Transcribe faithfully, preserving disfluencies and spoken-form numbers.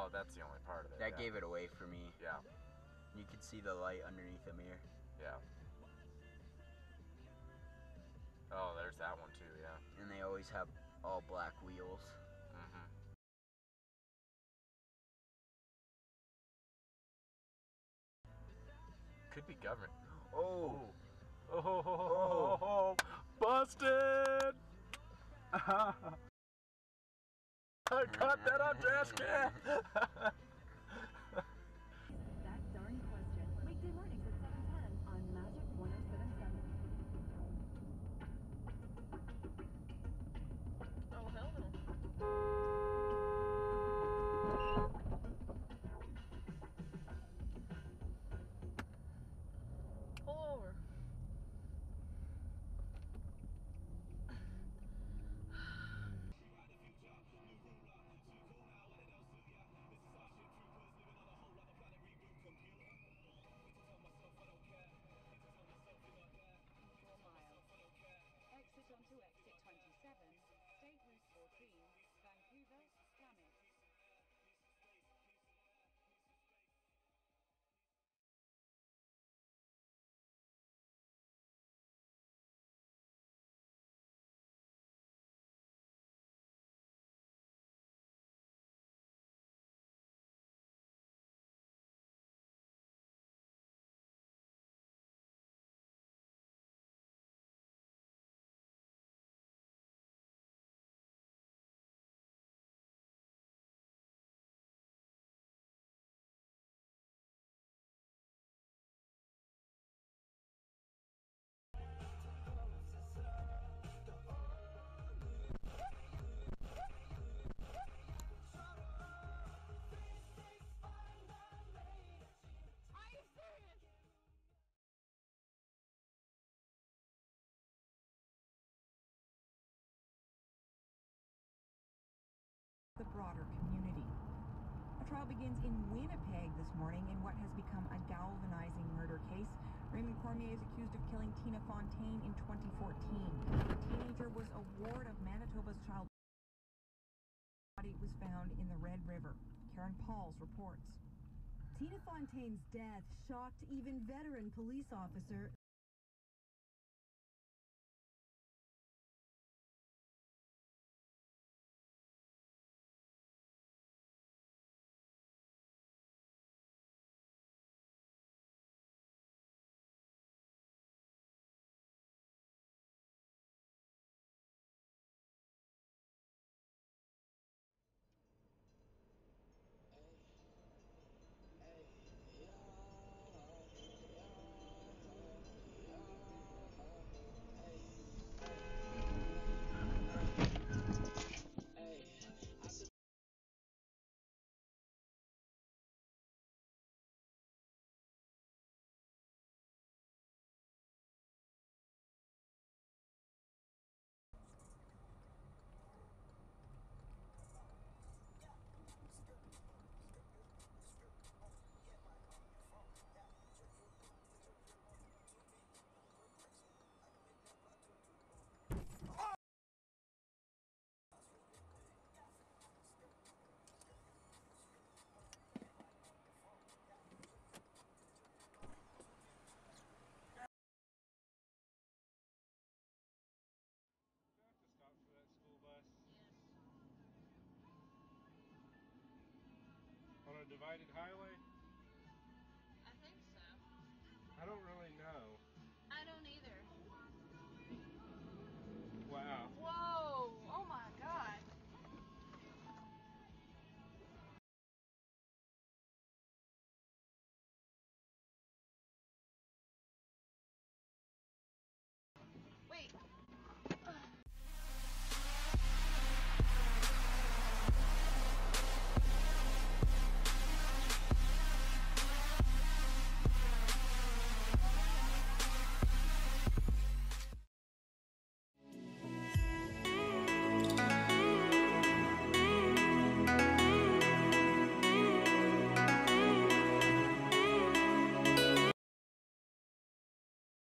Oh, that's the only part of it. That yeah. gave it away for me. Yeah. You could see the light underneath the mirror. Yeah. Oh, there's that one too, yeah. And they always have all black wheels. Mm-hmm. Could be government. Oh! Oh! Oh! Oh! Oh. Busted! I caught that on trash can! That darn question. Weekday mornings at seven ten on Magic one oh seven seven. Oh, hell no. Pull over. Exit onto exit twenty-seven, State Route fourteen, Vancouver, Skammet. The broader community. A trial begins in Winnipeg this morning in what has become a galvanizing murder case. Raymond Cormier is accused of killing Tina Fontaine in twenty fourteen. The teenager was a ward of Manitoba's child. The body was found in the Red River. Karen Pauls reports. Tina Fontaine's death shocked even veteran police officer On a divided highway.